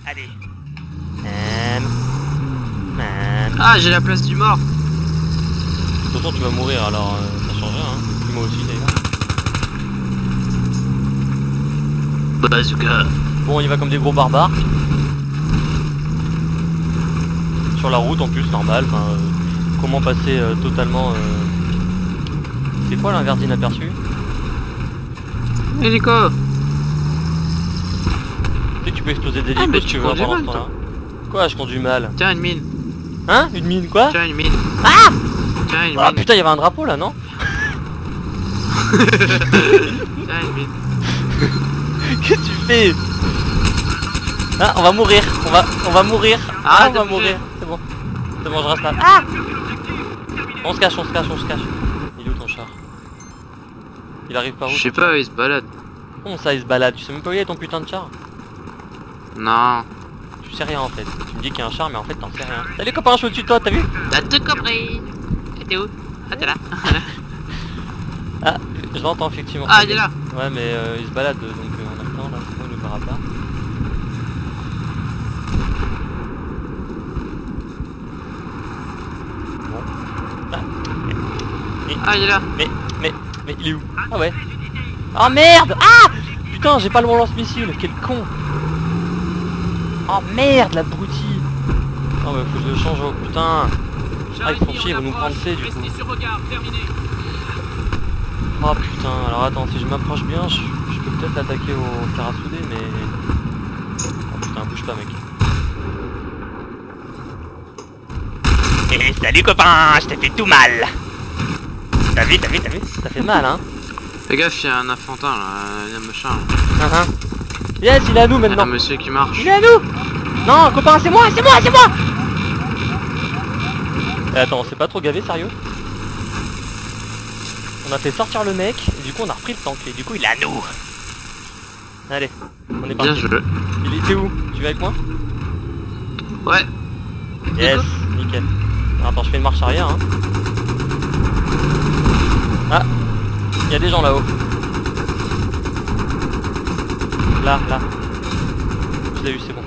allez. Ah, j'ai la place du mort. De toute façon tu vas mourir alors ça change rien hein. Puis moi aussi d'ailleurs. Bazooka. Bon on y va comme des gros barbares. Sur la route en plus normal, enfin comment passer totalement C'est quoi l'inverse d'inaperçu? Hélico. Tu sais que tu peux exploser des Ah, hélicos mais si tu tu veux conduis pendant ce mal, temps là. Quoi je conduis mal? Tiens, une mine. Hein? Une mine quoi? Tiens, une mine. Ah! Tiens, une Ah mine. putain y'avait un drapeau là non? Tiens, une mine. Qu'est-ce que tu fais? Ah on va mourir, on va mourir. Ah, on va mourir, c'est bon. C'est bon je reste là. Ah! On se cache. Il est où ton char? Il arrive par où? Je sais pas, il se balade. Comment ça il se balade? Tu sais même pas où il est ton putain de char? Non. Tu sais rien en fait. Tu me dis qu'il y a un char mais en fait t'en sais rien. Salut copain, je suis au-dessus de toi, t'as vu? T'as tout compris. Et t'es où? Ah, t'es là. Ah, je l'entends effectivement. Ah, il est là. Ouais mais il se balade donc en même temps là, c'est bon il nous verra pas. Bon. Ah, il est là. Mais il est où? Ah ouais. Ah merde! Ah! Putain j'ai pas le bon lance-missile, quel con! Oh merde l'abruti! Oh bah faut que je le change oh putain! Ah ils font chier, ils vont nous prendre C du coup. Oh putain, alors attends, si je m'approche bien, je peux peut-être l'attaquer au fer à souder mais... Oh putain, bouge pas mec. Eh, salut copain, je t'ai fait tout mal. T'as vu? Ça fait mal hein? Fais gaffe, il y a un enfantin là, il y a un machin. Yes, il est à nous Il y a maintenant! un monsieur qui marche. Il est à nous! Non, copain, c'est moi! Eh, attends, on s'est pas trop gavé, sérieux? On a fait sortir le mec, et du coup on a repris le tank, et du coup il est à nous! Allez, on est Bien parti. joué. Il était où? Tu vas avec moi? Ouais. Yes, nickel. Attends, je fais une marche arrière, hein. Ah! Il y a des gens là-haut. Là. Je l'ai eu, c'est bon.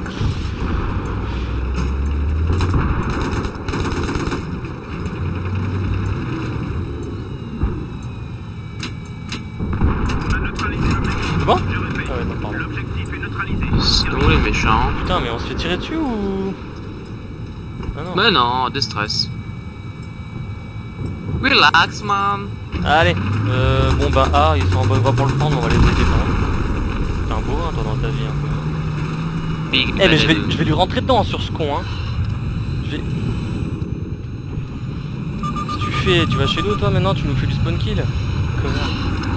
C'est bon? Ah ouais, non, pardon. C'est où les méchants? Putain, mais on se fait tirer dessus ou... Ah non. Mais non, de stress. Relax, man. Allez, bon bah ils sont en bonne voie pour le prendre, on va les aider quand même. T'es un beau hein, toi dans ta vie un peu. Big Eh mais je vais lui rentrer dedans sur ce con hein. Si tu vas chez nous toi maintenant, tu nous fais du spawn kill. Connard.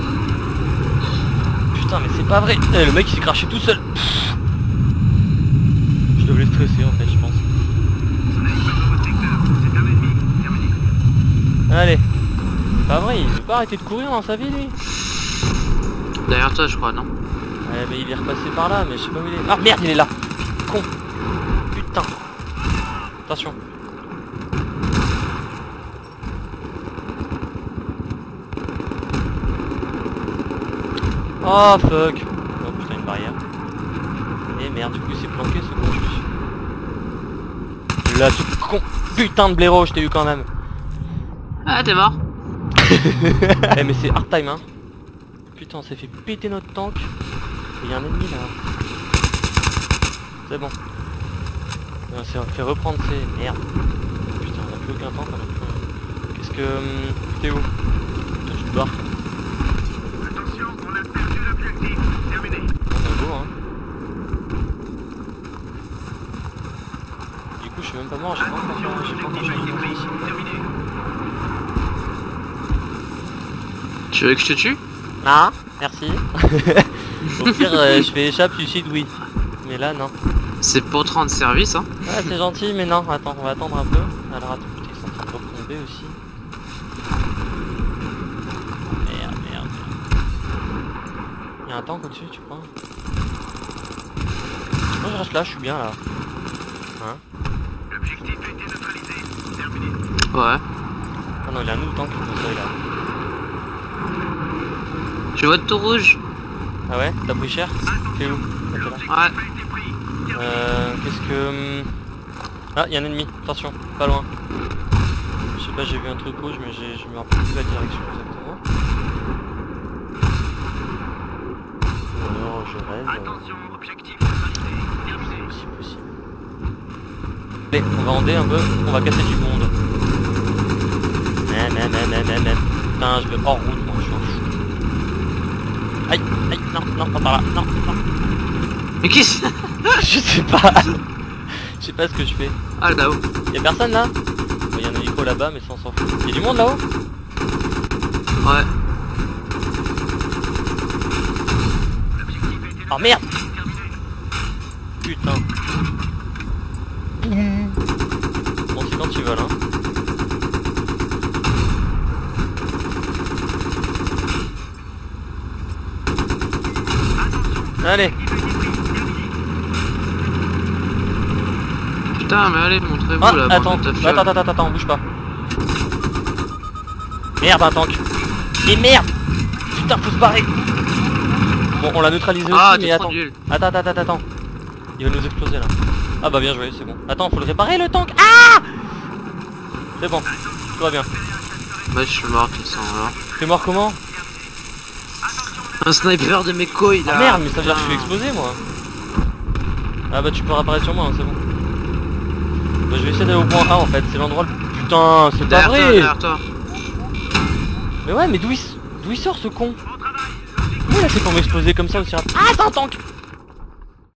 Putain mais c'est pas vrai. Eh, le mec il s'est craché tout seul. Pff. Je devais stresser en fait je pense. Allez. Pas vrai, il veut pas arrêter de courir dans sa vie lui. Derrière toi, je crois, non? Ouais mais il est repassé par là, mais je sais pas où il est. Ah merde il est là. Con. Putain. Attention. Oh fuck. Oh putain une barrière. Et merde du coup il s'est planqué ce con je suis. Là ce con. Putain de blaireau je t'ai eu quand même. Ah, t'es mort. Eh mais c'est hard time hein. Putain on s'est fait péter notre tank. Il y a un ennemi là. C'est bon. On s'est fait reprendre ces... Merde. Putain on a plus aucun tank on a plus... Qu'est-ce que... T'es où? Toi tu te barres. Attention, on a perdu l'objectif. Terminé. On a go hein. Du coup je suis même pas mort, j'ai pas encore changé de ici. Tu veux que je te tue? Ah, merci. Au pire, je fais échappe, suicide, oui. Mais là, non. C'est pour te rendre service, hein. Ah, c'est gentil, mais non. Attends, on va attendre un peu. Alors, attends, putain, ils sont en train de retomber aussi. Merde. Il y a un tank au-dessus, tu crois? Moi, je reste là, je suis bien là. Hein? L'objectif a été neutralisé. Terminé. Ouais. Ah non, il y a un autre tank qui nous là. Tu vois tout rouge? Ah ouais? T'as pris cher? T'es où? Ok, là. Ouais. Euh... que... Ah, il y a un ennemi, attention, pas loin. Je sais pas, j'ai vu un truc rouge, mais je me rappelle plus la direction exactement. Ou alors je rêve. Attention, objectif validé. Terminé. C'est aussi possible. Allez, on va ender un peu, on va casser du monde. Putain, je vais hors route, moi, je suis un fou. Aïe, aïe, non, pas par là, non. Mais qu'est-ce? Je sais pas. Je sais pas ce que je fais. Ah, là-haut. Y'a personne là? Bon, y a un hélico là-bas, mais ça on s'en fout. Y'a du monde là-haut? Ouais. Oh merde! Putain. Bon, c'est quand tu veux là. Allez! Putain, mais allez, montrez-vous Ah, là. attends, bande de fiole. attends, bouge pas. Merde, un tank. Mais merde! Putain, faut se barrer! Bon, on l'a neutralisé Ah, aussi, mais t'es trop attends. nul. Attends. Il va nous exploser là. Ah bah bien joué, c'est bon. Attends, faut le réparer le tank. Ah! C'est bon, tout va bien. Bah, je suis mort, de toute façon, alors. T'es mort comment? Un sniper de mes couilles là. Ah merde, mais ça veut dire que je suis explosé moi. Ah bah tu peux réapparaître sur moi, hein, c'est bon. Bah je vais essayer d'aller au point A en fait, c'est l'endroit le... Putain, c'est pas vrai. Derrière toi. Mais ouais, mais d'où il sort ce con? Comment il a fait pour m'exploser comme ça aussi rapide? Ah, c'est un tank!